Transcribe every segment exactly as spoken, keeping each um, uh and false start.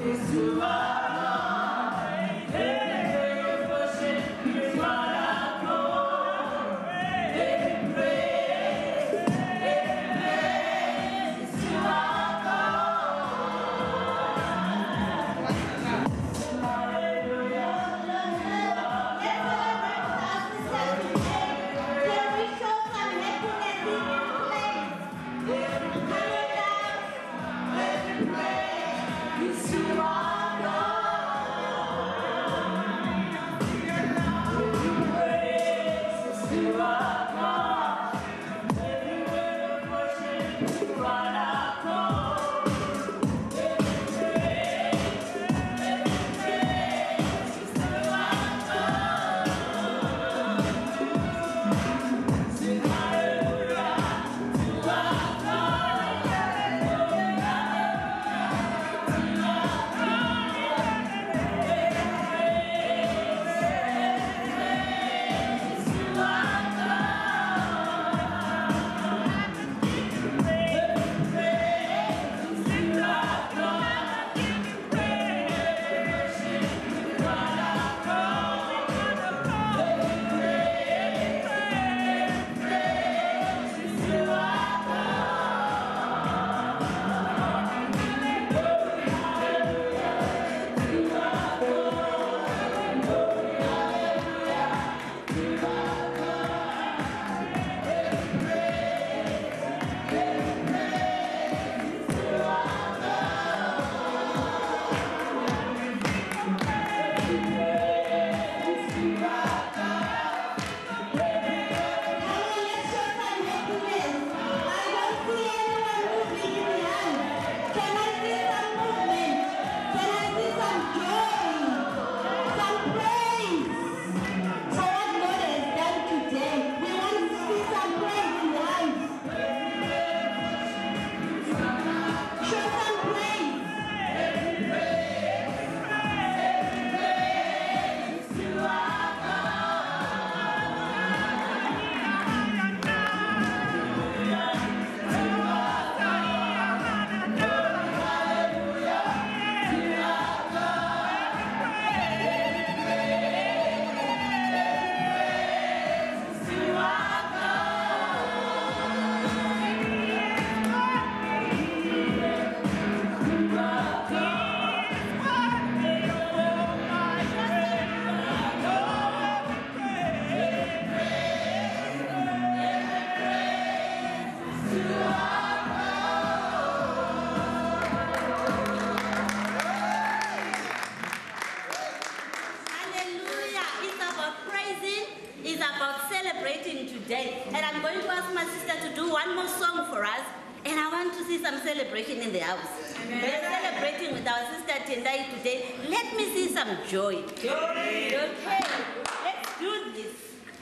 Celebration in the house. Amen. We're celebrating with our sister Tendayi today. Let me see some joy. Joy. Okay, let's do this.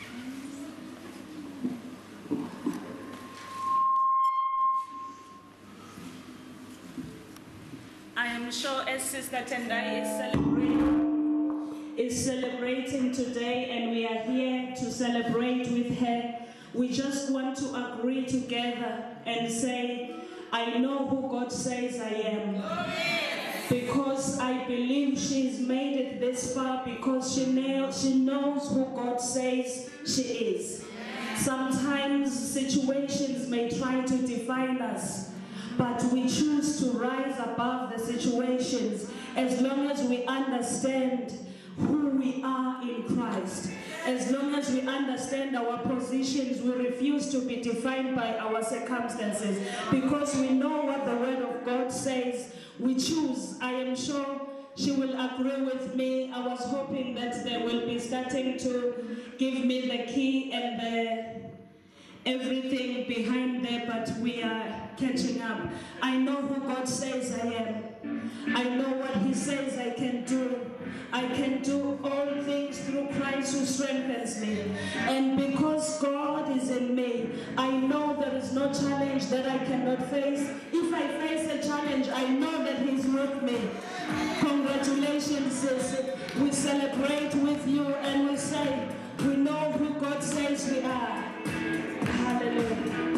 I am sure as Sister Tendayi is celebrating, is celebrating today, and we are here to celebrate with her, we just want to agree together and say, I know who God says I am. Because I believe she's made it this far because she, knows, she knows who God says she is. Sometimes situations may try to define us, but we choose to rise above the situations as long as we understand who we are in Christ. As long as we understand our positions, we refuse to be defined by our circumstances because we know what the Word of God says. We choose. I am sure she will agree with me. I was hoping that they will be starting to give me the key and the everything behind there, but we are catching up. I know who God says I am. I know what He says I can do. I can do all things through Christ who strengthens me. And because God is in me, I know there is no challenge that I cannot face. If I face a challenge, I know that He's with me. Congratulations, sis. We celebrate with you and we say, we know who God says we are. Hallelujah.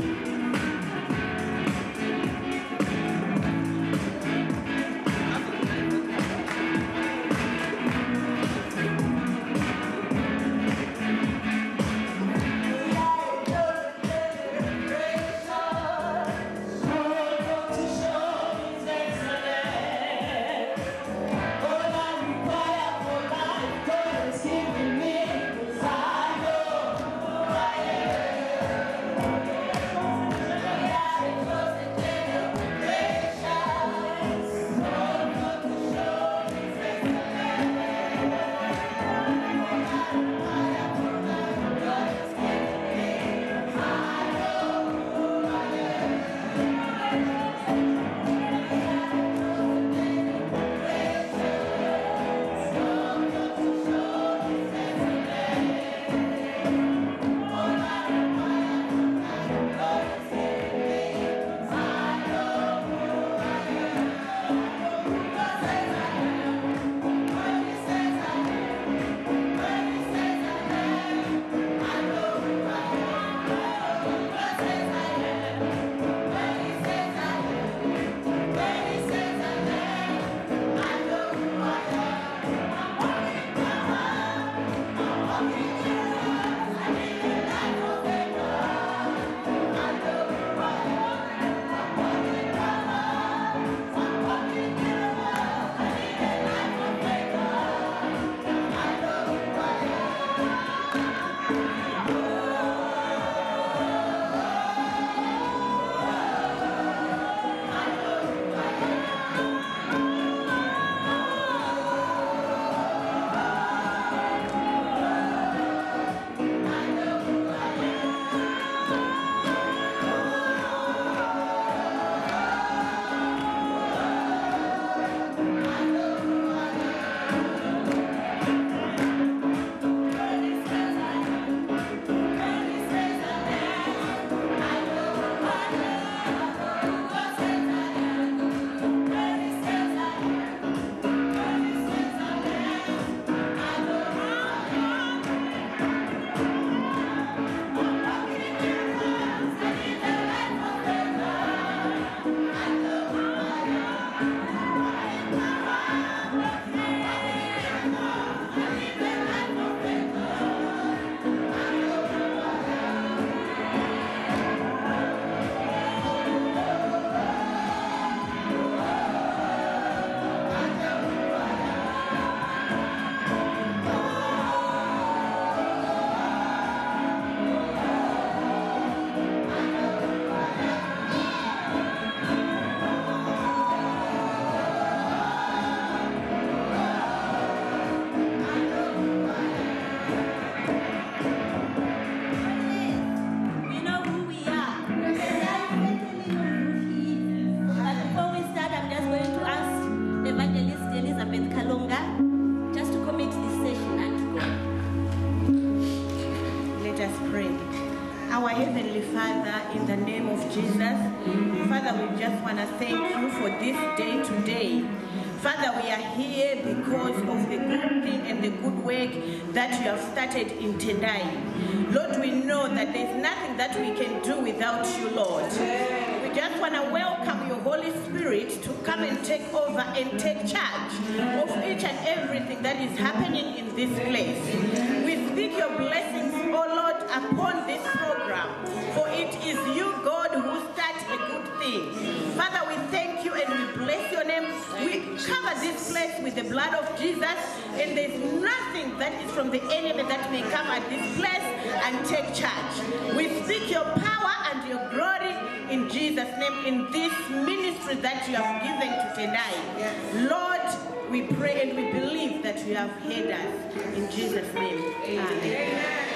Jesus. Father, we just want to thank you for this day today. Father, we are here because of the good thing and the good work that you have started in Tendayi. Lord, we know that there's nothing that we can do without you, Lord. We just want to welcome your Holy Spirit to come and take over and take charge of each and everything that is happening in this place. We speak your blessings, oh Lord, upon this program, for it is you, God, who starts a good thing. Father, we thank you and we bless your name. We cover this place with the blood of Jesus, and there's nothing that is from the enemy that may come at this place and take charge. We speak your power and your glory in Jesus' name in this ministry that you have given to Tendayi. Lord, we pray and we believe that you have heard us. In Jesus' name, amen.